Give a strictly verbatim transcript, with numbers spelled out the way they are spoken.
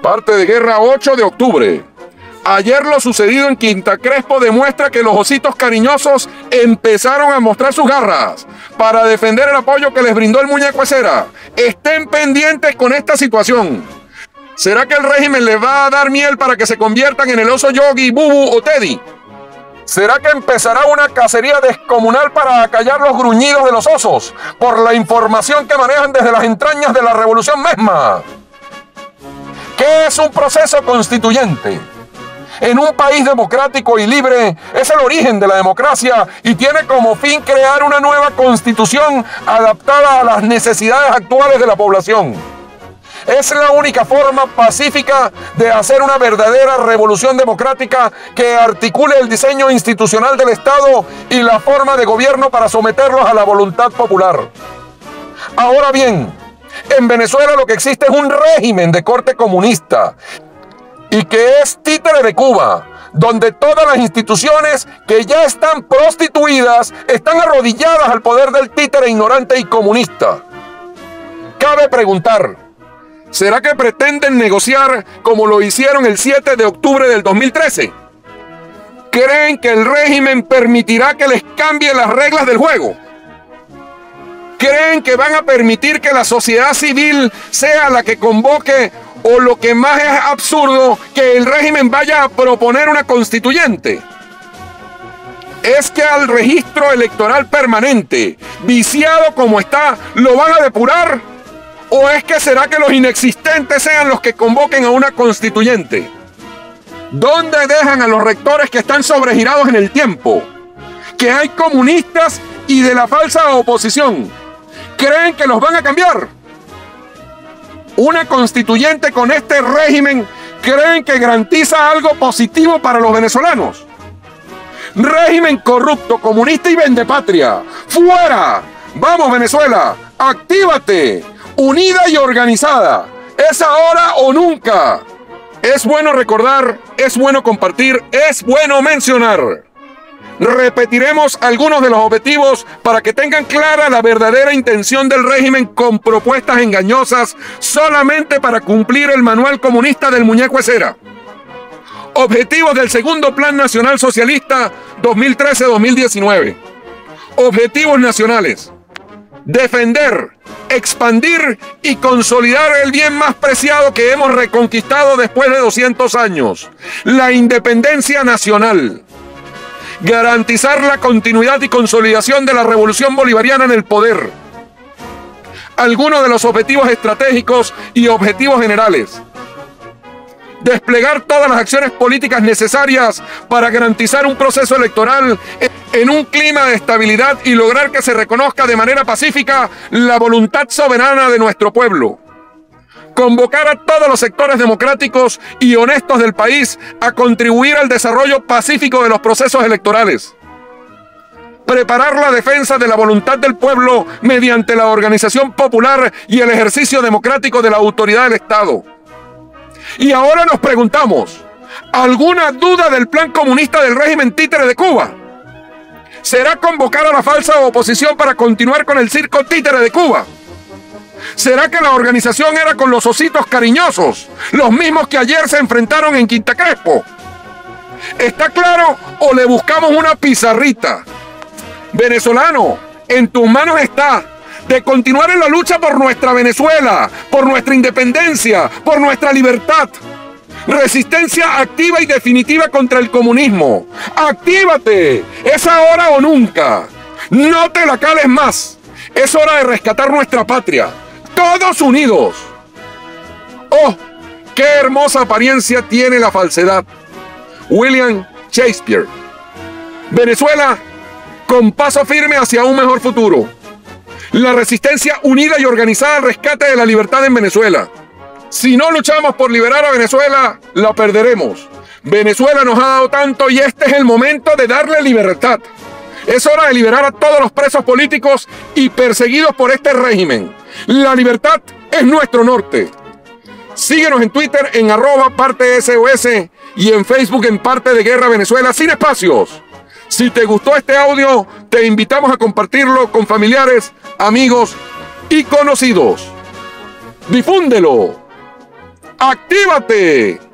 Parte de Guerra, ocho de octubre. Ayer lo sucedido en Quinta Crespo demuestra que los ositos cariñosos empezaron a mostrar sus garras para defender el apoyo que les brindó el muñeco de cera. Estén pendientes con esta situación. ¿Será que el régimen les va a dar miel para que se conviertan en el oso Yogi, Bubu o Teddy? ¿Será que empezará una cacería descomunal para acallar los gruñidos de los osos por la información que manejan desde las entrañas de la revolución misma? ¿Qué es un proceso constituyente? En un país democrático y libre es el origen de la democracia y tiene como fin crear una nueva constitución adaptada a las necesidades actuales de la población. Es la única forma pacífica de hacer una verdadera revolución democrática que articule el diseño institucional del Estado y la forma de gobierno para someterlos a la voluntad popular. Ahora bien, en Venezuela lo que existe es un régimen de corte comunista y que es títere de Cuba, donde todas las instituciones que ya están prostituidas están arrodilladas al poder del títere ignorante y comunista. Cabe preguntar, ¿será que pretenden negociar como lo hicieron el siete de octubre del dos mil trece? ¿Creen que el régimen permitirá que les cambie las reglas del juego? ¿Creen que van a permitir que la sociedad civil sea la que convoque, o lo que más es absurdo, que el régimen vaya a proponer una constituyente? ¿Es que al registro electoral permanente, viciado como está, lo van a depurar? ¿O es que será que los inexistentes sean los que convoquen a una constituyente? ¿Dónde dejan a los rectores que están sobregirados en el tiempo? Que hay comunistas y de la falsa oposición. ¿Creen que los van a cambiar? Una constituyente con este régimen, ¿creen que garantiza algo positivo para los venezolanos? Régimen corrupto, comunista y vendepatria. ¡Fuera! ¡Vamos, Venezuela! ¡Actívate! Unida y organizada. Es ahora o nunca. Es bueno recordar, es bueno compartir, es bueno mencionar. Repetiremos algunos de los objetivos para que tengan clara la verdadera intención del régimen con propuestas engañosas solamente para cumplir el manual comunista del muñeco de cera. Objetivos del segundo Plan Nacional Socialista dos mil trece a dos mil diecinueve. Objetivos nacionales: defender, expandir y consolidar el bien más preciado que hemos reconquistado después de doscientos años, la independencia nacional. Garantizar la continuidad y consolidación de la revolución bolivariana en el poder. Algunos de los objetivos estratégicos y objetivos generales: desplegar todas las acciones políticas necesarias para garantizar un proceso electoral en un clima de estabilidad y lograr que se reconozca de manera pacífica la voluntad soberana de nuestro pueblo. Convocar a todos los sectores democráticos y honestos del país a contribuir al desarrollo pacífico de los procesos electorales. Preparar la defensa de la voluntad del pueblo mediante la organización popular y el ejercicio democrático de la autoridad del Estado. Y ahora nos preguntamos, ¿alguna duda del plan comunista del régimen títere de Cuba? ¿Será convocar a la falsa oposición para continuar con el circo títere de Cuba? ¿Será que la organización era con los ositos cariñosos, los mismos que ayer se enfrentaron en Quinta Crespo? ¿Está claro o le buscamos una pizarrita? Venezolano, en tus manos está de continuar en la lucha por nuestra Venezuela, por nuestra independencia, por nuestra libertad. Resistencia activa y definitiva contra el comunismo. ¡Actívate! Es ahora o nunca. No te la cales más. Es hora de rescatar nuestra patria. ¡Todos unidos! ¡Oh! ¡Qué hermosa apariencia tiene la falsedad! William Shakespeare. Venezuela, con paso firme hacia un mejor futuro. La resistencia unida y organizada al rescate de la libertad en Venezuela. Si no luchamos por liberar a Venezuela, la perderemos. Venezuela nos ha dado tanto y este es el momento de darle libertad. Es hora de liberar a todos los presos políticos y perseguidos por este régimen. La libertad es nuestro norte. Síguenos en Twitter en arroba parte S O S y en Facebook en Parte de Guerra Venezuela sin espacios. Si te gustó este audio, te invitamos a compartirlo con familiares, amigos y conocidos. ¡Difúndelo! ¡Actívate!